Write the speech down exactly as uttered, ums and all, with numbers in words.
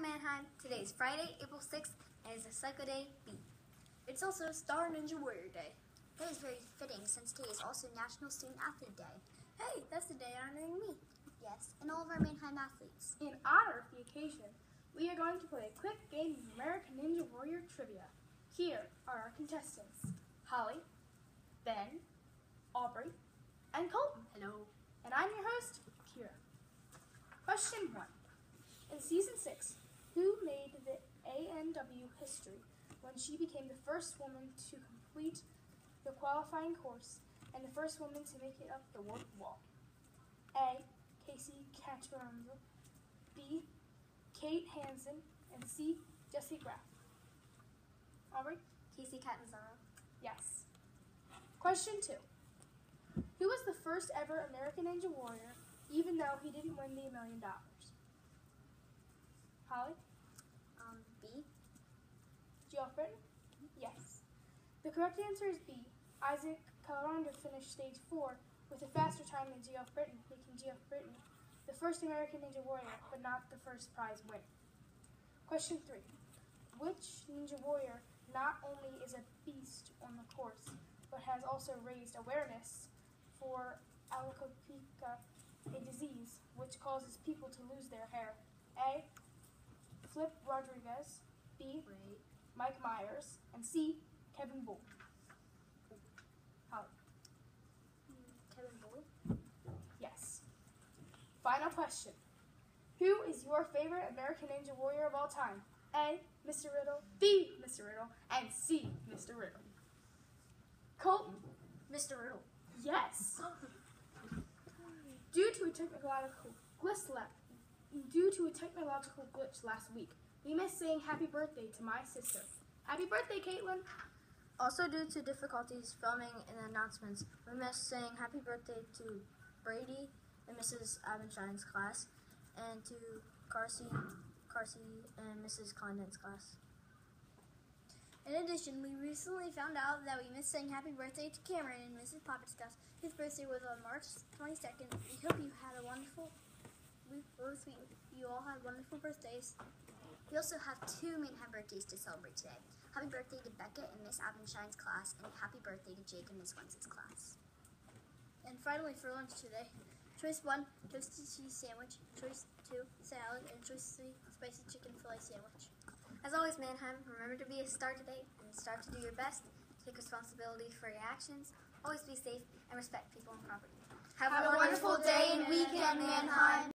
Mannheim. Today is Friday, April sixth, and it's a Psycho Day B. It's also Star Ninja Warrior Day. That is very fitting since today is also National Student Athlete Day. Hey, that's the day honoring me. Yes, and all of our Mannheim athletes. In honor of the occasion, we are going to play a quick game of American Ninja Warrior Trivia. Here are our contestants, Holly, Ben, Aubrey, and Colton. Hello. And I'm your host, Kira. Question one. In season six, who made the A N W history when she became the first woman to complete the qualifying course and the first woman to make it up the warp wall? A. Casey Catanzaro, B. Kate Hansen, and C. Jessie Graff. Aubrey? Casey Catanzaro. Yes. Question two. Who was the first ever American Ninja Warrior, even though he didn't win the million dollars? Holly? Um, B. Geoff Britton? Yes. The correct answer is B. Isaac Calderon finished stage four with a faster time than Geoff Britton, making Geoff Britton the first American Ninja Warrior, but not the first prize winner. Question three. Which Ninja Warrior not only is a beast on the course, but has also raised awareness for alopecia, a disease which causes people to lose their hair? A. Flip Rodriguez, B. Wait. Mike Myers, and C. Kevin Bull. Holly? Kevin Bull. Yes. Final question. Who is your favorite American Ninja Warrior of all time? A. Mister Riddle, B. Mister Riddle, and C. Mister Riddle. Colton? Mister Riddle. Yes. Due to a technological glitch la- due to a technological glitch last week, we missed saying happy birthday to my sister. Happy birthday, Caitlin. Also, due to difficulties filming and announcements, we missed saying happy birthday to Brady and Missus Abenshine's class, and to Carsey, Carsey and Missus Condon's class. In addition, we recently found out that we missed saying happy birthday to Cameron and Missus Poppett's class. His birthday was on March twenty-second. We hope you had a wonderful, we both we, you all had wonderful birthdays. We also have two Mannheim birthdays to celebrate today. Happy birthday to Becca and Miss Abenshine's class, and happy birthday to Jake and Miss Wentz's class. And finally, for lunch today, choice one, toasted cheese sandwich, choice two, salad, and choice three, spicy chicken fillet sandwich. As always, Mannheim, remember to be a star today and start to do your best. Take responsibility for your actions. Always be safe and respect people and property. Have a wonderful day and weekend, Mannheim.